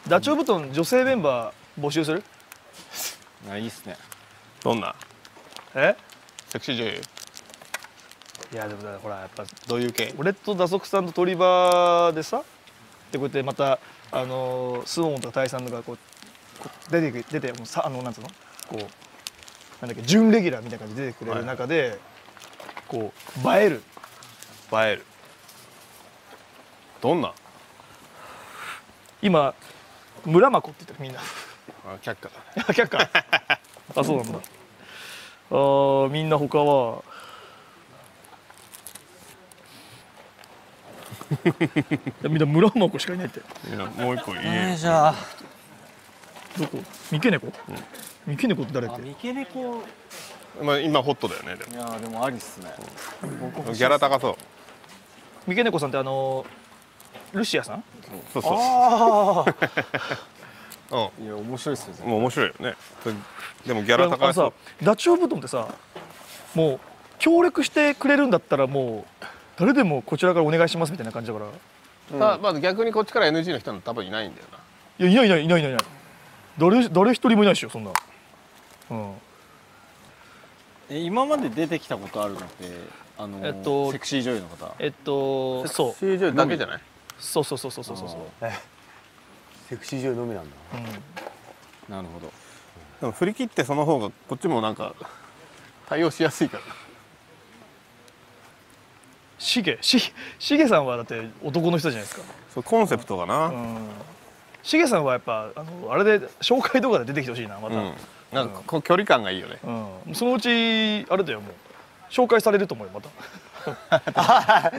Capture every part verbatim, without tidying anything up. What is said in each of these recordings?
ダチョウ布団女性メンバー募集する？ あ、いいっすね。 どんなえ？ セクシー女優？ いやでもほらやっぱどういう系？ 俺と打足さんと鳥羽でさ、でこうやってまたあのスモンとかタイさんとかこうこう出て出てもうさあのなんつうのこうなんだっけ準レギュラーみたいな感じで出てくれる中で、はい、こう映える映えるどんな？ 今村まこって言ってるみんな。 あ、却下だ。 却下。あ、そうなんだ。あ、みんな他は。みんな村まこしかいないって。 いや、もう一個いい。 えー、じゃあ。 どこ？三毛猫？うん、三毛猫って誰って？ 三毛猫。 まあ、今ホットだよね。でも。 いや、でもありっすね。 ギャラ高そう。 三毛猫さんってあのルシアさん？ そうそう。 ああ。 うん。いや、面白いっすよ。 もう面白いよね。でもギャラ高いそう。 ダチョウ布団ってさ、もう協力してくれるんだったらもう誰でもこちらからお願いしますみたいな感じだから。 うん、ただまあ逆にこっちから エヌジー の人は多分いないんだよな。 いやいないいないいないいない。誰誰一人もいないでしょそんな。うん。 え、今まで出てきたことあるのってあのえっとセクシー女優の方。 えっとそう。 セクシー女優だけじゃない？ そうそうそうそうそうそう。 セクシー女優のみなんだ。 うん。なるほど。 でも振り切ってその方がこっちもなんか対応しやすいから。 しげししげさんはだって男の人じゃないですか。 そうコンセプトがな。うん、 しげさんはやっぱあのあれで紹介動画で出てきてほしいなまた。うん、 なんかこう距離感がいいよね。 うん。そのうちあれだよもう紹介されると思うよまた。うん。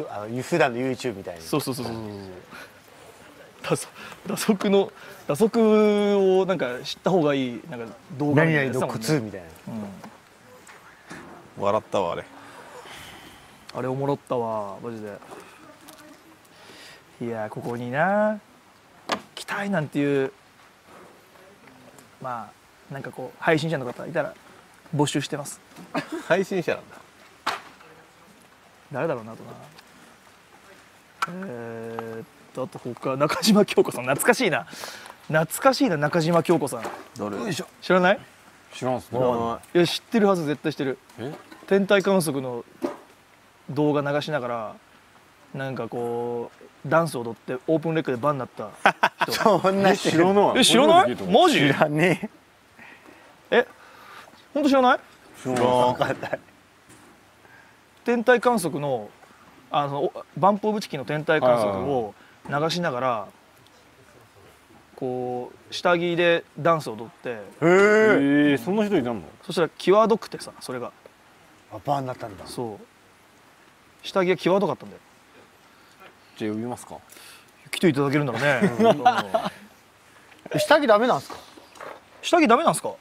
あの普段の YouTube みたいに。 そうそうそうそうそう。打足の打足をなんか知った方がいいなんか動画みたいな、 何々のコツみたいな。 うん、笑ったわあれ。 あれおもろったわマジで。いやここにな来たいなんていうまあなんかこう配信者の方いたら募集してます。 配信者なんだ。 誰だろうなとな。えー、っとあと他中島京子さん懐かしいな懐かしいな中島京子さん。 誰？ 知らない？ 知らんすね。 いや知ってるはず絶対知ってる。え？天体観測の動画流しながらなんかこうダンス踊ってオープンレックでバンになった人。そんな知らない。 え知らない？マジ？ 知らねえ。え本当知らない？ 知らない。 天体観測のあのバンプオブチキンの天体観測を流しながらこう下着でダンスを踊って。へえ。そんな人いたの？ そしたら際どくてさそれが。 あバーになったんだ。 そう。下着が際どかったんだよ。 じゃあ呼びますか。 来ていただけるならね。 下着ダメなんですか？ 下着ダメなんですか？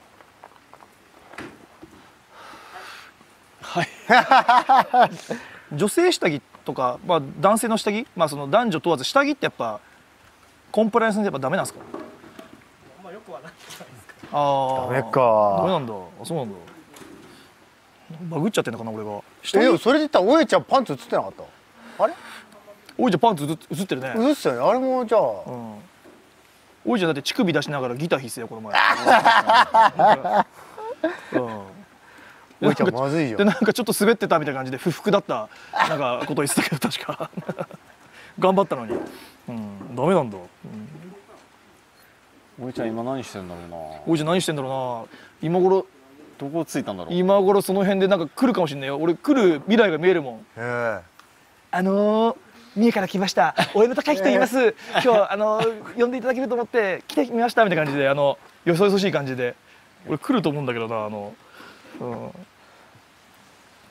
はい。 女性下着とか、まあ、男性の下着、まあ、その男女問わず下着ってやっぱコンプライアンスでやっぱダメなんですか？あんまよくはないんじゃないですか。ああ。 ダメか。 ダメなんだ。あ、そうなんだ。バグっちゃってんのかな俺が。 えでもそれで言ったらおえちゃんパンツ映ってなかった？あれ？ おいちゃんパンツ映ってるね。 映ってたよね。あれもじゃあ。 うん。おいちゃんだって乳首出しながらギター弾いてたよこの前。うん。 おいちゃんまずいよ。 でなんかちょっと滑ってたみたいな感じで不服だったなんかこと言ってたけど確か頑張ったのに、うん、ダメなんだ。 おいちゃん今何してんだろうな。 おいちゃん何してんだろうな今頃。 どこ着いたんだろう。 今頃その辺でなんか来るかもしれないよ。俺来る未来が見えるもん。 へえ。 あのー、三重から来ましたお江の高木と言います。今日あのー、呼んでいただけると思って来てみましたみたいな感じであのよそよそしい感じで俺来ると思うんだけどなあの。うん